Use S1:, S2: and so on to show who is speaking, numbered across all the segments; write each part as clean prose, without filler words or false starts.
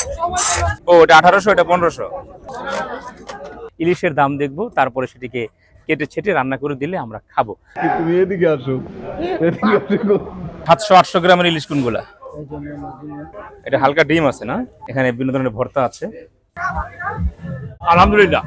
S1: ও এটা 1800, এটা 1500। ইলিশের দাম দেখবো, তারপরে সেটিকে কেটে ছেটে রান্না করে দিলে আমরা খাবো।
S2: তুমি এদিকে আসো, এদিকে আসো।
S1: 700-800 গ্রামের ইলিশ কোনগুলা? এটা হালকা ডিম আছে না, এখানে বিভিন্ন ধরনের ভর্তা আছে। আলহামদুলিল্লাহ।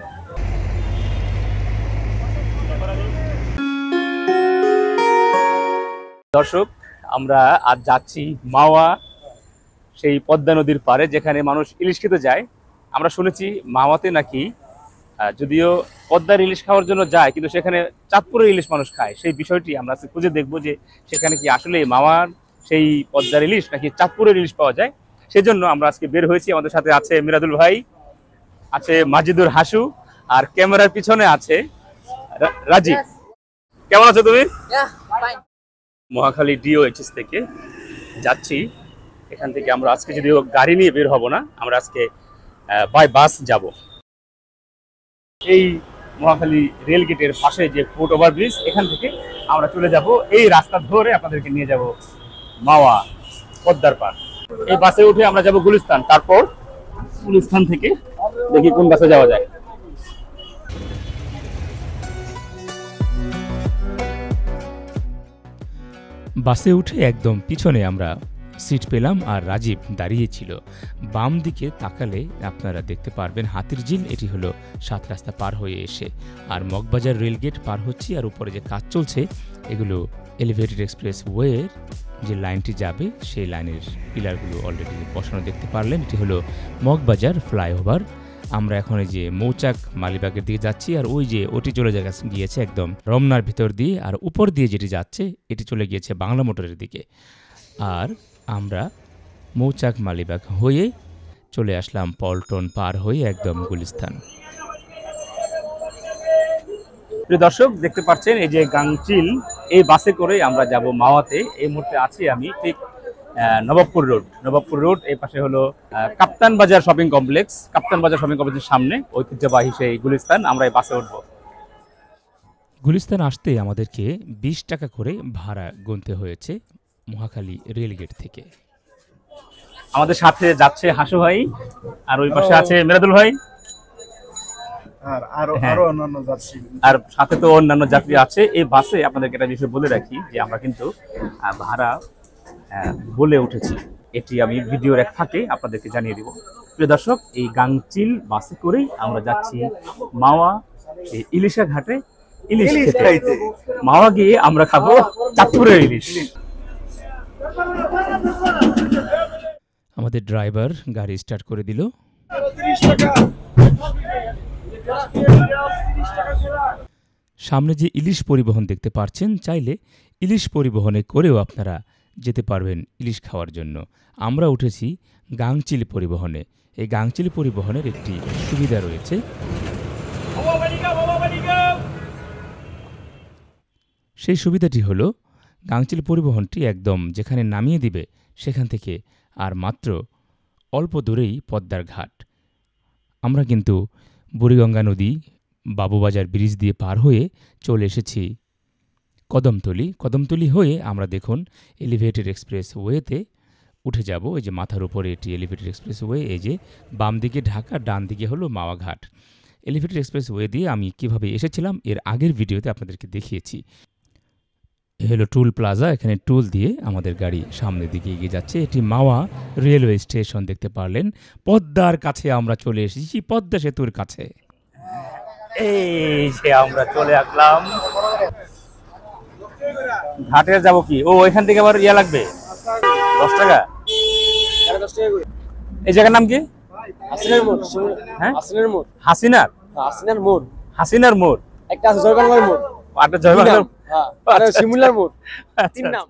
S1: দর্শক, আমরা আজ যাচ্ছি মাওয়া, সেই পদ্মা নদীর পাড়ে যেখানে মানুষ ইলিশ খেতে যায়। আমরা শুনেছি মাওয়াতে নাকি যদিও পদ্মার ইলিশ খাওয়ার জন্য যায়, কিন্তু সেখানে চাঁদপুরের ইলিশ মানুষ খায়। সেই বিষয়টি আমরা খুঁজে দেখবো যে সেখানে কি আসলে মাওয়ার সেই পদ্মার ইলিশ নাকি চাঁদপুরের ইলিশ পাওয়া যায়। সেজন্য আমরা আজকে বের হয়েছি। আমাদের সাথে আছে মিরাদুল ভাই, আছে মাজিদুর হাসু, আর ক্যামেরার পিছনে আছে রাজীব। কেমন আছো তুমি? মহাখালী DOHS থেকে যাচ্ছি। এখান থেকে আমরা আজকে যদিও গাড়ি নিয়ে বের হব না, আমরা আজকে বাই বাস যাব। এই মহাখালী রেল গেটের পাশে যে ফুট ওভারব্রিজ, এখান থেকে আমরা চলে যাব এই রাস্তা ধরে, আপনাদেরকে নিয়ে যাব মাওয়া পদ্মার পার। এই বাসে উঠে আমরা যাব গুলিস্তান, তারপর গুলিস্তান থেকে দেখি কোন বাসে যাওয়া যায়।
S3: বাসে উঠে একদম পিছনে আমরা সিট পেলাম, আর রাজীব দাঁড়িয়েছিল। বাম দিকে তাকালে আপনারা দেখতে পারবেন হাতির ঝিল। এটি হলো 7 রাস্তা পার হয়ে এসে, আর মগবাজার রেলগেট পার হচ্ছি। আর উপরে যে কাজ চলছে, এগুলো এলিভেটেড এক্সপ্রেস ওয়ের যে লাইনটি যাবে, সেই লাইনের পিলারগুলো অলরেডি বসানো দেখতে পারলেন। এটি হলো মগবাজার ফ্লাইওভার। আমরা এখন এই যে মৌচাক মালিবাগের দিকে যাচ্ছি, আর ওই যে ওটি চলে গিয়েছে একদম রমনার ভিতর দিয়ে, আর উপর দিয়ে যেটি যাচ্ছে এটি চলে গিয়েছে বাংলা মোটরের দিকে। আর আমরা মৌচাক মালিবাগ হয়ে চলে আসলাম পল্টন পার হয়ে একদম গুলিস্তান।
S1: প্রিয় দর্শক, দেখতে পাচ্ছেন এই যে গাংচিল, এই বাসে করে আমরা যাব মাওয়াতে। এই মুহূর্তে আছি আমি ঠিক নবাবপুর রোড। এই পাশে হলো কাপ্তান বাজার শপিং কমপ্লেক্স। কাপ্তান বাজার শপিং কমপ্লেক্সের সামনে ঐতিহ্যবাহী সেই গুলিস্তান। আমরা এই বাসে উঠবো।
S3: গুলিস্তান আসতে আমাদেরকে 20 টাকা করে ভাড়া গুনতে হয়েছে মহাখালী রেলগেট থেকে।
S1: আমাদের সাথে যাচ্ছে হাসু ভাই, আর ওই পাশে আছে মিরাদুল ভাই, আর সাথে তো অন্যান্য যাত্রী আছে। এই বাসে আপনাদেরকে একটা বিষয় বলে রাখি যে আমরা কিন্তু ভাড়া বলে উঠেছি, এটি আমি ভিডিওর এক ফাঁকে আপনাদেরকে জানিয়ে দিব। প্রিয় দর্শক, এই গাংচিল বাসে করেই আমরা যাচ্ছি মাওয়া ইলিশা ঘাটে ইলিশ খেতে। মাওয়া গিয়ে আমরা খাবো চাঁদপুরের ইলিশ।
S3: আমাদের ড্রাইভার গাড়ি স্টার্ট করে দিল। সামনে যে ইলিশ পরিবহন দেখতে পাচ্ছেন, চাইলে ইলিশ পরিবহনে করেও আপনারা যেতে পারবেন ইলিশ খাওয়ার জন্য। আমরা উঠেছি গাংচিল পরিবহনে। এই গাংচিল পরিবহনের একটি সুবিধা রয়েছে। সেই সুবিধাটি হলো গাংচিল পরিবহনটি একদম যেখানে নামিয়ে দিবে সেখান থেকে আর মাত্র অল্প দূরেই পদ্মার ঘাট। আমরা কিন্তু বুড়িগঙ্গা নদী বাবুবাজার ব্রিজ দিয়ে পার হয়ে চলে এসেছি কদমতলি হয়ে আমরা দেখুন এলিভেটেড এক্সপ্রেস ওয়েতে উঠে যাব। এই যে মাথার উপরে এটি এলিভেটেড এক্সপ্রেস ওয়ে, এই যে বাম দিকে ঢাকা, ডান দিকে হলো মাওয়া ঘাট। এলিভেটেড এক্সপ্রেস ওয়ে দিয়ে আমি কিভাবে এসেছিলাম এর আগের ভিডিওতে আপনাদেরকে দেখিয়েছি। এ হলো টুল প্লাজা, এখানে টুল দিয়ে আমাদের গাড়ি সামনের দিকে এগিয়ে যাচ্ছে। এটি মাওয়া রেলওয়ে স্টেশন দেখতে পারলেন। পদ্মার কাছে আমরা চলে এসেছি, পদ্মা সেতুর কাছে।
S1: এই যে আমরা চলে আসলাম ঘাটে। যাব কি ও এখান থেকে আবার ইয়া লাগবে 10 টাকা। এই জায়গার নাম কি?
S4: হাসিনার মোড়।
S1: হ্যাঁ,
S4: হাসিনার মোড়।
S1: হাসিনার মোড়
S4: একটা আছে জয়বাংলার মোড়,
S1: আরেকটা জয়বাংলার,
S4: হ্যাঁ, আর শিমুলার মোড়। তিন নাম।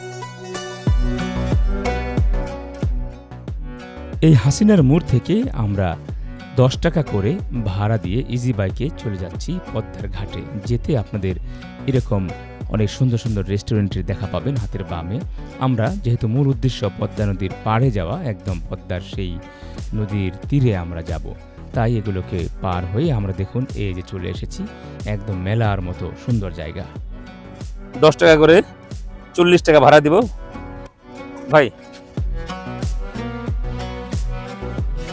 S3: এই হাসিনার মোড় থেকে আমরা 10 টাকা করে ভাড়া দিয়ে ইজি বাইকে চলে যাচ্ছি পদ্মার ঘাটে। যেতে আপনাদের এরকম অনেক সুন্দর সুন্দর রেস্টুরেন্টের দেখা পাবেন হাতের বামে। আমরা যেহেতু মূল উদ্দেশ্য পদ্মা নদীর পাড়ে যাওয়া, একদম পদ্মার সেই নদীর তীরে আমরা যাব, তাই এগুলোকে পার হয়ে আমরা দেখুন এই যে চলে এসেছি একদম মেলার মতো সুন্দর জায়গা।
S1: 10 টাকা করে 40 টাকা ভাড়া দিব ভাই।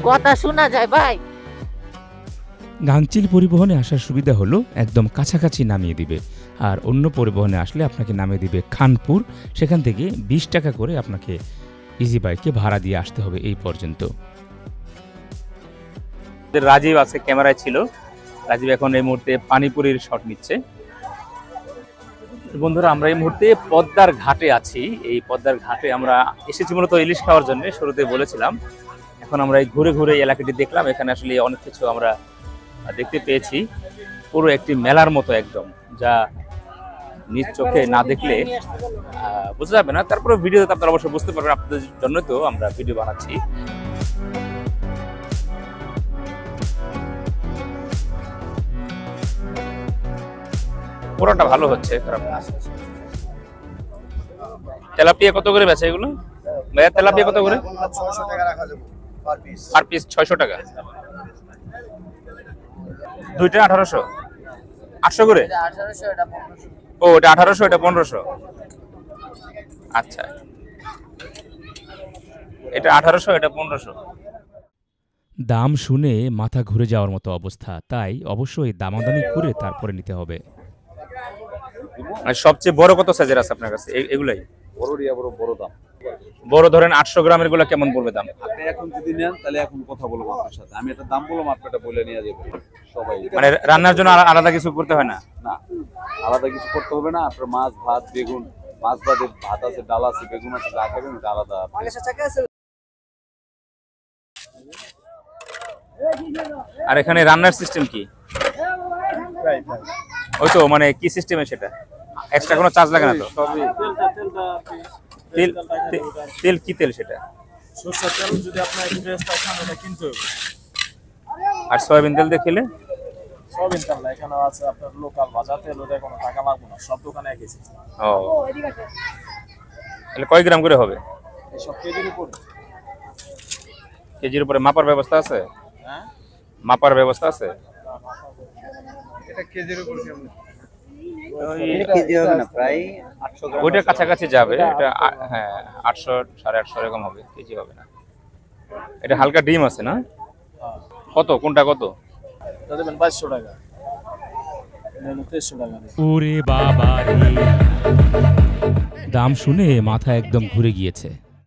S5: কথা শোনা যায় ভাই।
S3: গাংচিল পরিবহনে আসার সুবিধা হলো একদম কাছাকাছি নামিয়ে দিবে, আর অন্য পরিবহনে আসলে আপনাকে নামিয়ে দিবে খানপুর। সেখান থেকে 20 টাকা করে আপনাকে ইজি বাইকে ভাড়া দিয়ে আসতে হবে এই পর্যন্ত।
S1: রাজীব আছে ক্যামেরায় ছিল, রাজীব এখন এই মুহূর্তে পানিপুরির শট নিচ্ছে। বন্ধুরা আমরা এই মুহূর্তে পদ্মার ঘাটে আছি। এই পদ্মার ঘাটে আমরা এসেছি মূলত ইলিশ খাওয়ার জন্য, শুরুতে বলেছিলাম। এখন আমরা এই ঘুরে ঘুরে এলাকাটি দেখলাম, এখানে আসলে অনেক কিছু আমরা দেখতে পেয়েছি। পুরো একটি মেলার মতো একদম, যা নিজ চোখে না দেখলে বোঝা যাবে না। তারপরে ভিডিওতে আপনারা অবশ্যই বুঝতে পারবেন, আপনাদের জন্য তো আমরা ভিডিও বানাচ্ছি। পুরোটা ভালো হচ্ছে, খারাপ না। তেলাপিয়া কত করে বেচে এগুলো ভাইয়া? তেলাপিয়া কত করে?
S6: 600 টাকা রাখা যাবে পার পিস।
S1: পার পিস 600 টাকা। দুইটা 1800, 800 করে। ও এটা 1800, এটা 1500। আচ্ছা, এটা 1800, এটা 1500।
S3: দাম শুনে মাথা ঘুরে যাওয়ার মতো অবস্থা, তাই অবশ্যই দামাদামি করে তারপরে নিতে হবে।
S1: আর সবচেয়ে বড় কত সাইজের আছে আপনার কাছে? এগুলাই
S2: বড় দাম।
S1: বড় ধরেন 800 গ্রামের গুলো কেমন পড়বে দাম?
S2: আপনি এখন যদি নেন তাহলে এখন কথা বলবো আপনার সাথে, আমি একটা দাম বলবো, আপনারটা বলে নিয়ে যাবেন সবাই।
S1: মানে রান্নার জন্য আলাদা কিছু করতে হয় না?
S2: না, আলাদা কিছু করতে হবে না। আপনার মাছ, ভাত, বেগুন, মাছ ভাতের ভাত আছে, ডাল আছে, বেগুন আছে, যা খাবেন ওটা আলাদা।
S1: আর এখানে রান্নার সিস্টেম কি? ওই তো মানে কি সিস্টেমে, সেটা এক্সট্রা কোনো চার্জ লাগে না তো? তেল তেল কি তেল সেটা?
S7: সরষের তেল যদি আপনার ফ্রেশটা খান এটা কিনতে হবে।
S1: আর সয়াবিন তেল দিয়ে খেলে?
S7: সয়াবিন তেল না, এখানে আছে আপনার লোকাল ভাজা তেল, ওটা কোনো টাকা লাগবে না, সব দোকানে একই সিস্টেম।
S1: ও তাহলে কয় গ্রাম করে হবে?
S7: এই সব কেজির উপর।
S1: কেজির উপরে মাপার ব্যবস্থা আছে?
S7: হ্যাঁ,
S1: মাপার ব্যবস্থা আছে।
S6: এটা কেজির উপর কেমন?
S2: কেজি হবে না, প্রায় 800 গ্রাম।
S1: ওইটা কাছাকাছি যাবে, এটা হ্যাঁ 800 850 এরকম হবে, কেজি হবে না। এটা হালকা ডিম আছে না? কত, কোনটা কত?
S7: এটা দেবেন 2200 টাকা, এটা 2300 টাকা।
S3: ওরে বাবা রে, দাম শুনে মাথা একদম ঘুরে গিয়েছে।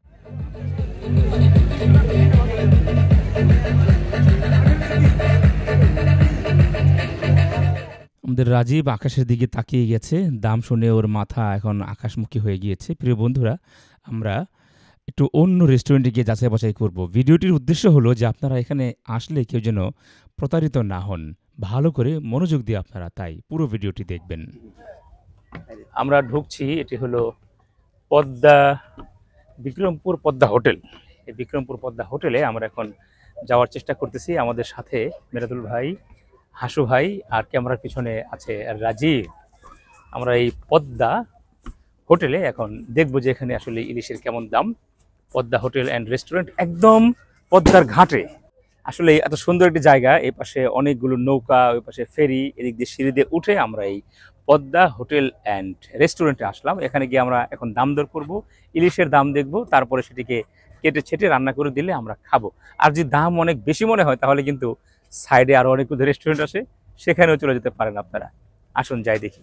S3: আমাদের রাজীব আকাশের দিকে তাকিয়ে গেছে, দাম শুনে ওর মাথা এখন আকাশমুখী হয়ে গিয়েছে। প্রিয় বন্ধুরা, আমরা একটু অন্য রেস্টুরেন্টে গিয়ে যাচাই বাছাই করব। ভিডিওটির উদ্দেশ্য হলো যে আপনারা এখানে আসলে কেউ যেন প্রতারিত না হন। ভালো করে মনোযোগ দিয়ে আপনারা তাই পুরো ভিডিওটি দেখবেন।
S1: আমরা ঢুকছি, এটি হলো পদ্মা, বিক্রমপুর পদ্মা হোটেল। এই বিক্রমপুর পদ্মা হোটেলে আমরা এখন যাওয়ার চেষ্টা করতেছি। আমাদের সাথে মেরাদুল ভাই, হাসু ভাই, আর ক্যামেরার পিছনে আছে রাজীব। আমরা এই পদ্মা হোটেলে এখন দেখবো যে এখানে আসলে ইলিশের কেমন দাম। পদ্মা হোটেল অ্যান্ড রেস্টুরেন্ট, একদম পদ্মার ঘাটে। আসলে এত সুন্দর একটি জায়গা, এই পাশে অনেকগুলো নৌকা, ওই পাশে ফেরি, এদিক দিয়ে সিঁড়ি দিয়ে উঠে আমরা এই পদ্মা হোটেল অ্যান্ড রেস্টুরেন্টে আসলাম। এখানে গিয়ে আমরা এখন দাম দর করব, ইলিশের দাম দেখব, তারপরে সেটিকে কেটে ছেটে রান্না করে দিলে আমরা খাবো। আর যদি দাম অনেক বেশি মনে হয় তাহলে কিন্তু সাইডে আরো অনেকগুলো রেস্টুরেন্ট আছে, সেখানেও চলে যেতে পারেন আপনারা। আসুন যাই দেখি।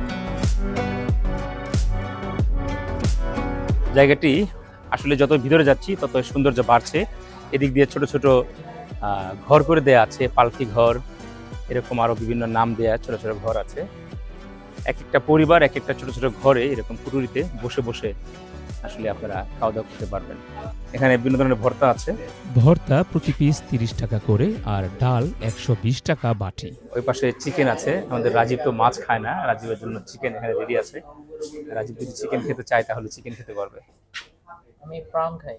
S1: জায়গাটি আসলে যত ভিতরে যাচ্ছি তত সৌন্দর্য বাড়ছে। এদিক দিয়ে ছোট ছোট ঘর করে দেয়া আছে, পালকি ঘর, এরকম আরো বিভিন্ন নাম দেয়া ছোট ছোট ঘর আছে। এক একটা পরিবার এক একটা ছোট ছোট ঘরে এরকম কুটুরিতে বসে বসে আসলে আপনারা খাওয়া দাওয়া করতে পারবেন। এখানে বিভিন্ন ধরনের ভর্তা আছে।
S3: ভর্তা প্রতি পিস 30 টাকা করে, আর ডাল 120 টাকা বাটি।
S1: ওই পাশে চিকেন আছে। আমাদের রাজীব তো মাছ খায় না, রাজীবের জন্য চিকেন এখানে রেডি আছে। রাজীব যদি চিকেন খেতে চায় তাহলে চিকেন খেতে পারবে।
S5: আমি প্রাউন খাই।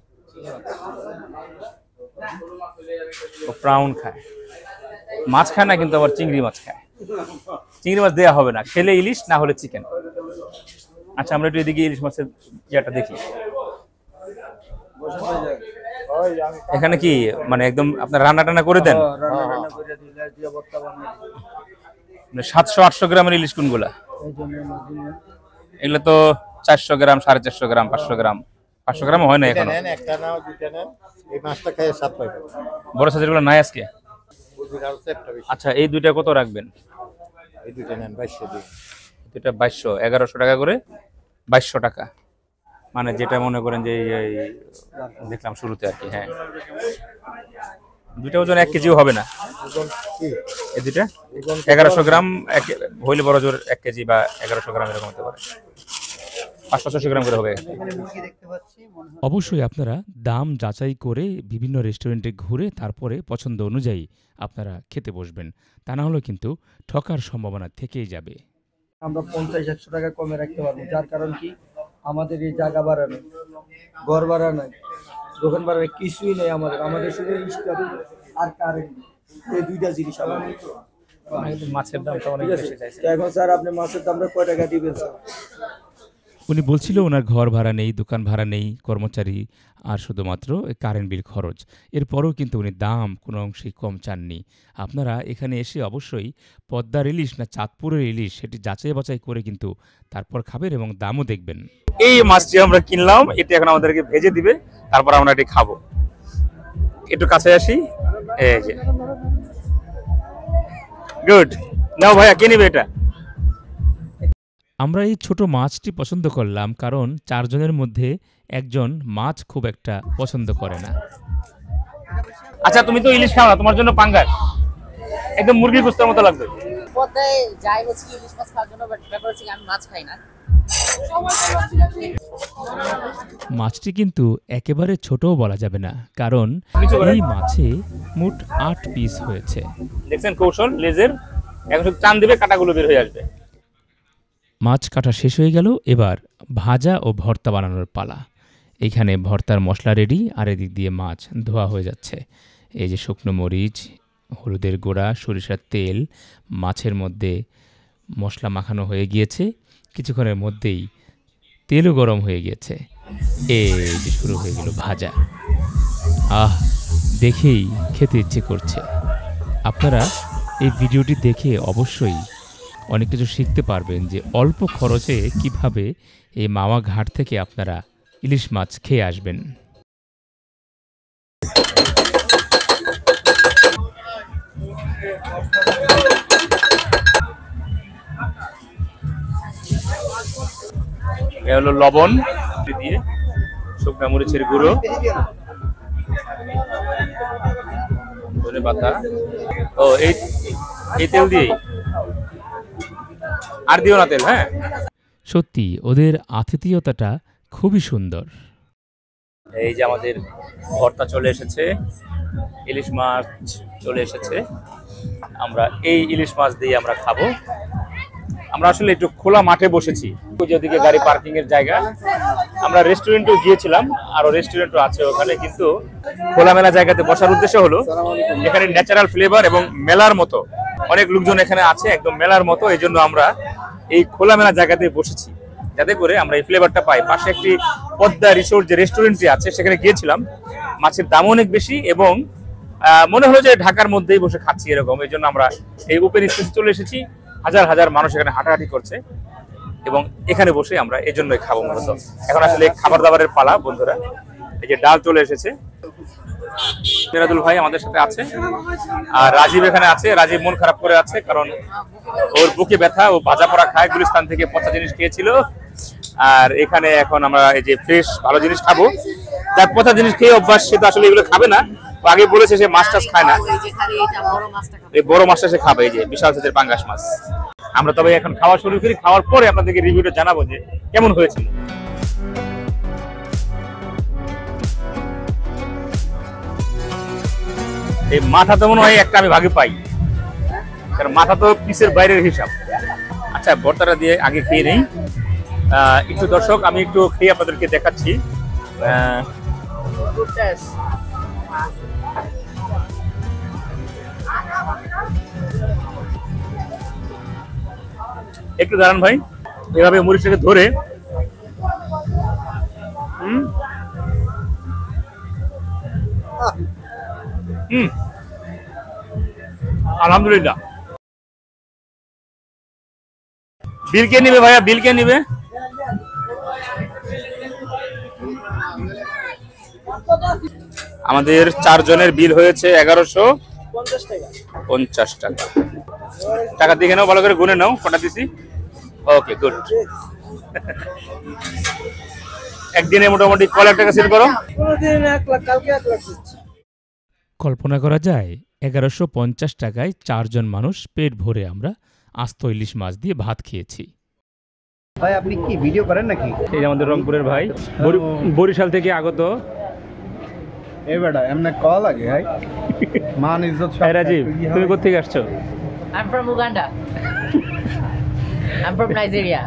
S1: ও প্রাউন খায়, মাছ খায় না, কিন্তু আবার চিংড়ি মাছ খায়। চিংড়ি মাছ দেওয়া হবে না, খেলে ইলিশ, না হলে চিকেন। আচ্ছা, আমরা একটু এদিকে ইলিশ মাছের ইয়েটা দেখি। এখানে কি মানে একদম আপনার রান্না টান্না করে দেন? 700-800 গ্রামের ইলিশ কোনগুলা? এগুলো তো 400 গ্রাম, 450 গ্রাম, 500 গ্রাম। 500 গ্রাম হয় না এখন।
S6: এই মাছটা খাইয়ে স্বাদ পাইবে।
S1: বড় সাইজের গুলো নাই আজকে?
S6: বুঝি আর সেটটা বেশি।
S1: আচ্ছা, এই দুইটা কত রাখবেন?
S6: এই দুইটা নেন 2200 দিন।
S1: দুইটা 2200, 1100 টাকা করে, 2200 টাকা। মানে যেটা মনে করেন যে এই দেখলাম শুরুতে আর কি। হ্যাঁ, দুইটা ওজন 1 কেজিও হবে না।
S6: কি?
S1: এই দুইটা 1100 গ্রাম হইলে বড় জোর 1 কেজি বা 1100 গ্রাম এরকম হতে পারে। 500 গ্রাম করে হবে।
S3: অবশ্যই আপনারা দাম যাচাই করে বিভিন্ন রেস্টুরেন্টে ঘুরে তারপরে পছন্দ অনুযায়ী আপনারা খেতে বসবেন, তা না হলে কিন্তু ঠকার সম্ভাবনা থেকেই যাবে।
S4: আমরা 50-100 টাকা কমে রাখতে পারবো, যার কারণ কি আমাদের এই জায়গা ভাড়া নেই, ঘর ভাড়া নাই, দোকান ভাড়া নেই, কিছুই নেই আমাদের শুধু স্টোরি আর কারেন্ট, এই দুইটা জিনিস আমাদের।
S1: মাছের দামটা অনেক বেশি চাইছে।
S4: তো এখন স্যার আপনি মাছের দামটা কয় টাকা দিবেন স্যার?
S3: উনি বলছিল ওনার ঘর ভাড়া নেই, দোকান ভাড়া নেই, কর্মচারী আর শুধুমাত্র কারেন্ট বিল খরচ। এরপরেও কিন্তু উনি দাম কোনো অংশেই কম চাননি। আপনারা এখানে এসে অবশ্যই পদ্মার ইলিশ না চাঁদপুরের ইলিশ সেটি যাচাই বাছাই করে কিন্তু তারপর খাবেন এবং দামও দেখবেন।
S1: এই মাছটি আমরা কিনলাম, এটা এখন আমাদেরকে ভেজে দিবে, তারপর আমরা এটি খাবো। একটু কাছে আসি। এই যে গুড। নাও ভাইয়া, কে নিবে এটা?
S3: আমরা এই ছোট মাছটি পছন্দ করলাম কারণ 4 জনের মধ্যে একজন মাছ খুব একটা পছন্দ করে না।
S1: আচ্ছা, তুমি তো ইলিশ খাও না, তোমার জন্য পাঙ্গাস একদম মুরগির গোস্তের মতো লাগবে।
S5: পদ্মায় যাই হচ্ছে ইলিশ মাছ খাওয়ার জন্য, বাট ব্যাপার হচ্ছে আমি মাছ খাই না।
S3: মাছটি কিন্তু একেবারে ছোটও বলা যাবে না, কারণ এই মাছে মোট 8 পিস হয়েছে।
S1: দেখছেন কৌশল লেজের, এখন শুধু টান দিবে, কাটাগুলো বের হয়ে আসবে।
S3: মাছ কাটা শেষ হয়ে গেল, এবার ভাজা ও ভর্তা বানানোর পালা। এখানে ভর্তার মশলা রেডি, আর এদিক দিয়ে মাছ ধোয়া হয়ে যাচ্ছে। এই যে শুকনো মরিচ, হলুদের গুঁড়া, সরিষার তেল, মাছের মধ্যে মশলা মাখানো হয়ে গিয়েছে। কিছুক্ষণের মধ্যেই তেলও গরম হয়ে গিয়েছে। এই যে শুরু হয়ে গেল ভাজা। আহ, দেখেই খেতে ইচ্ছে করছে। আপনারা এই ভিডিওটি দেখে অবশ্যই অনেক কিছু শিখতে পারবেন যে অল্প খরচে কিভাবে এই মাওয়া ঘাট থেকে আপনারা ইলিশ মাছ খেয়ে আসবেন।
S1: এ হলো লবণ দিয়ে, শুকনা মরিচের গুঁড়ো, ধনে পাতা, ও এই তেল দিয়েই, আর দিও না তেল। হ্যাঁ,
S3: সত্যি ওদের আতিথেয়তাটা খুবই সুন্দর।
S1: এই যে আমাদের ভর্তা চলে এসেছে, ইলিশ মাছ চলে এসেছে। আমরা এই ইলিশ মাছ দিয়ে আমরা খাবো। আমরা আসলে একটু খোলা মাঠে বসেছি, যেদিকে গাড়ি পার্কিং এর জায়গা। আমরা রেস্টুরেন্টও গিয়েছিলাম, আরো রেস্টুরেন্টও আছে ওখানে, কিন্তু খোলামেলা জায়গাতে বসার উদ্দেশ্য হলো এখানে ন্যাচারাল ফ্লেভার এবং মেলার মতো অনেক লোকজন এখানে আছে, একদম মেলার মতো। এই জন্য আমরা এই খোলামেলা জায়গাতে বসেছি, যাতে করে আমরা এই ফ্লেভারটা পাই। পাশে একটি পদ্মা রিসোর্ট যে রেস্টুরেন্টটি আছে সেখানে গিয়েছিলাম, মাছের দাম অনেক বেশি এবং মনে হলো যে ঢাকার মধ্যেই বসে খাচ্ছি এরকম। এই জন্য আমরা এই ওপেন স্পেসে চলে এসেছি। হাজার হাজার মানুষ এখানে হাঁটাহাঁটি করছে এবং এখানে বসে আমরা এই জন্যই খাবো মূলত। এখন আসলে খাবার দাবারের পালা বন্ধুরা। এই যে ডাল চলে এসেছে, তেরাদুল ভাই আমাদের সাথে আছে, আর রাজীব এখানে আছে। রাজীব মন খারাপ করে আছে কারণ ওর বুকে ব্যথা, ও ভাজা পোড়া খায়, গুলিস্তান থেকে পচা জিনিস খেয়েছিল। আর এখানে এখন আমরা এই যে ফ্রেশ ভালো জিনিস খাবো। তার পচা জিনিস খেয়ে অভ্যাস, সে তো আসলে এগুলো খাবে না। ও আগে বলেছে সে মাছ টাছ খায় না, এই বড় মাছটা সে খাবে, এই যে বিশাল সাইজের পাঙ্গাস মাছ। আমরা তবে এখন খাওয়া শুরু করি, খাওয়ার পরে আপনাদেরকে রিভিউটা জানাবো যে কেমন হয়েছিল। এই মাথা তো মনে হয় একটা আমি ভাগে পাই, কারণ মাথা তো পিসের বাইরের হিসাব। আচ্ছা, ভর্তাটা দিয়ে আগে খেয়ে নেই একটু। দর্শক, আমি একটু খেয়ে আপনাদেরকে দেখাচ্ছি। একটু দাঁড়ান ভাই, এভাবে মরিচটাকে ধরে আলহামদুলিল্লাহ। বিল কে নিবে ভাইয়া, বিল কে নিবে? আমাদের 4 জনের বিল হয়েছে 1150 টাকা। টাকা দেখে নাও, ভালো করে গুনে নাও কটা দিছি। Okay, good. একদিনে মোটামুটি কয় লাখ টাকা সেল করো?
S3: কল্পনা করা যায় 1150 টাকায় 4 জন মানুষ পেট ভরে আমরা আস্ত ইলিশ মাছ দিয়ে ভাত খেয়েছি।
S6: ভাই আপনি কি ভিডিও করেন নাকি?
S1: এই যে আমাদের রংপুরের ভাই, বরিশাল থেকে আগত।
S6: এই বেটা এমনি কল লাগে ভাই, মান ইজ্জত সব।
S1: রাজীব, তুমি কোথা থেকে আসছো?
S5: I'm from Uganda. I'm from Nigeria.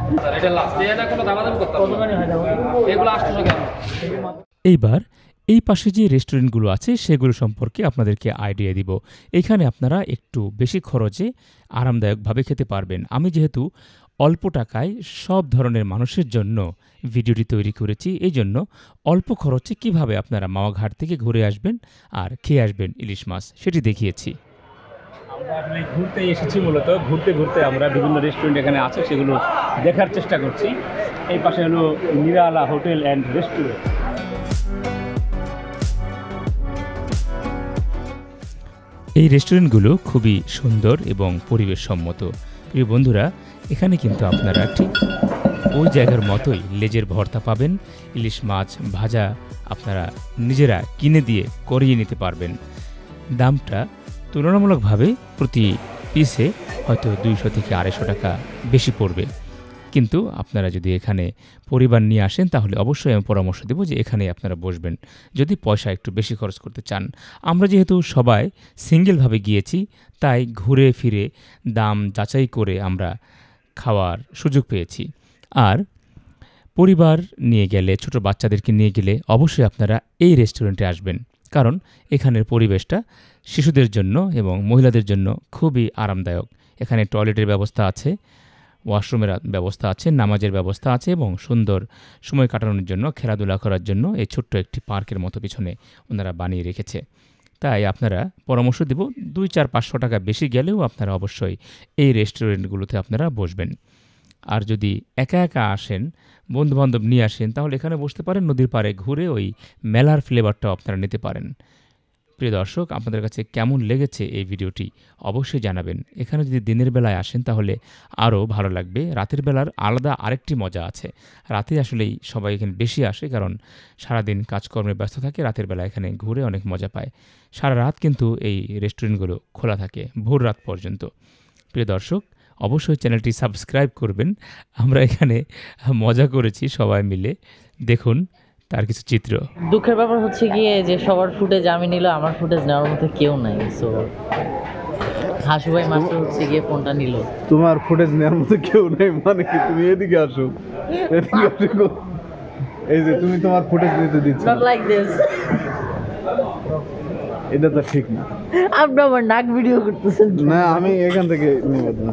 S3: এইবার এই পাশে যে রেস্টুরেন্টগুলো আছে সেগুলো সম্পর্কে আপনাদেরকে আইডিয়া দিব। এখানে আপনারা একটু বেশি খরচে আরামদায়কভাবে খেতে পারবেন। আমি যেহেতু অল্প টাকায় সব ধরনের মানুষের জন্য ভিডিওটি তৈরি করেছি, এই জন্য অল্প খরচে কিভাবে আপনারা মাওয়া ঘাট থেকে ঘুরে আসবেন আর খেয়ে আসবেন ইলিশ মাছ সেটি দেখিয়েছি।
S1: আমরা আসলে ঘুরতে এসেছি, মূলত ঘুরতে ঘুরতে আমরা বিভিন্ন রেস্টুরেন্ট এখানে আছে সেগুলো দেখার চেষ্টা করছি। এই পাশে হলো নিরালা হোটেল অ্যান্ড রেস্টুরেন্ট।
S3: এই রেস্টুরেন্টগুলো খুবই সুন্দর এবং পরিবেশসম্মত। প্রিয় বন্ধুরা, এখানে কিন্তু আপনারা ঠিক ওই জায়গার মতোই লেজের ভর্তা পাবেন, ইলিশ মাছ ভাজা আপনারা নিজেরা কিনে দিয়ে করিয়ে নিতে পারবেন। দামটা তুলনামূলকভাবে প্রতি পিসে হয়তো 200 থেকে 250 টাকা বেশি পড়বে, কিন্তু আপনারা যদি এখানে পরিবার নিয়ে আসেন তাহলে অবশ্যই আমি পরামর্শ দেব যে এখানে আপনারা বসবেন যদি পয়সা একটু বেশি খরচ করতে চান। আমরা যেহেতু সবাই সিঙ্গেলভাবে গিয়েছি তাই ঘুরে ফিরে দাম যাচাই করে আমরা খাওয়ার সুযোগ পেয়েছি। আর পরিবার নিয়ে গেলে, ছোট বাচ্চাদেরকে নিয়ে গেলে অবশ্যই আপনারা এই রেস্টুরেন্টে আসবেন, কারণ এখানের পরিবেশটা শিশুদের জন্য এবং মহিলাদের জন্য খুবই আরামদায়ক। এখানে টয়লেটের ব্যবস্থা আছে, ওয়াশরুমের ব্যবস্থা আছে, নামাজের ব্যবস্থা আছে এবং সুন্দর সময় কাটানোর জন্য, খেলাধুলা করার জন্য এই ছোট্ট একটি পার্কের মতো পিছনে ওনারা বানিয়ে রেখেছে। তাই আপনারা পরামর্শ দেব 200-500 টাকা বেশি গেলেও আপনারা অবশ্যই এই রেস্টুরেন্টগুলোতে আপনারা বসবেন। আর যদি একা একা আসেন, বন্ধুবান্ধব নিয়ে আসেন, তাহলে এখানে বসতে পারেন, নদীর পাড়ে ঘুরে ওই মেলার ফ্লেভারটাও আপনারা নিতে পারেন। প্রিয় দর্শক, আপনাদের কাছে কেমন লেগেছে এই ভিডিওটি অবশ্যই জানাবেন। এখানে যদি দিনের বেলায় আসেন তাহলে আরও ভালো লাগবে। রাতের বেলার আলাদা আরেকটি মজা আছে। রাতে আসলেই সবাই এখানে বেশি আসে, কারণ সারাদিন কাজকর্মে ব্যস্ত থাকে, রাতের বেলা এখানে ঘুরে অনেক মজা পায়। সারা রাত কিন্তু এই রেস্টুরেন্টগুলো খোলা থাকে, ভোর রাত পর্যন্ত। প্রিয় দর্শক, অবশ্যই চ্যানেলটি সাবস্ক্রাইব করবেন। আমরা এখানে মজা করেছি সবাই মিলে, দেখুন তার কিছু চিত্র।
S5: দুঃখের ব্যাপার হচ্ছে গিয়ে যে সবার ফুটেজ আমি নিল, আমার ফুটেজ নেওয়ার মতো কেউ নাই। সো হাসু ভাই মাত্র হচ্ছে গিয়ে ফোনটা নিল।
S6: তোমার ফুটেজ নেওয়ার মতো কেউ নেই মানে কি? তুমি এদিকে আসো, এদিকে আসো। এই যে তুমি তোমার ফুটেজ নিতে দিচ্ছ
S5: নট লাইক দিস।
S6: এটা তো ঠিক না।
S5: আপনি আমার নাক ভিডিও করতেছেন
S6: না, আমি এখান থেকে নিব না।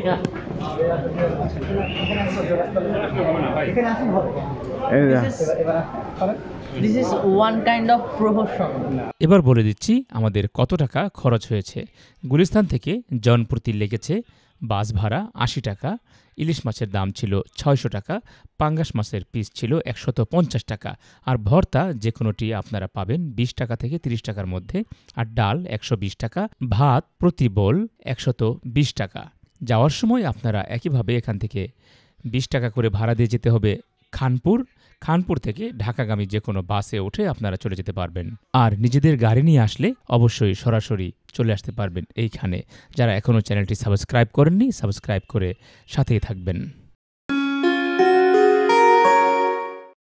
S5: This is one kind of promotion.
S3: এবার বলে দিচ্ছি আমাদের কত টাকা খরচ হয়েছে। গুলিস্তান থেকে জনপ্রতি লেগেছে বাস ভাড়া 80 টাকা, ইলিশ মাছের দাম ছিল 600 টাকা, পাঙ্গাস মাছের পিস ছিল 150 টাকা, আর ভর্তা যে কোনোটি আপনারা পাবেন 20 টাকা থেকে 30 টাকার মধ্যে, আর ডাল 120 টাকা, ভাত প্রতি বোল 120 টাকা। যাওয়ার সময় আপনারা একইভাবে এখান থেকে 20 টাকা করে ভাড়া দিয়ে যেতে হবে খানপুর থেকে ঢাকাগামী যে কোনো বাসে উঠে আপনারা চলে যেতে পারবেন। আর নিজেদের গাড়ি নিয়ে আসলে অবশ্যই সরাসরি চলে আসতে পারবেন এইখানে। যারা এখনও চ্যানেলটি সাবস্ক্রাইব করেননি, সাবস্ক্রাইব করে সাথেই থাকবেন।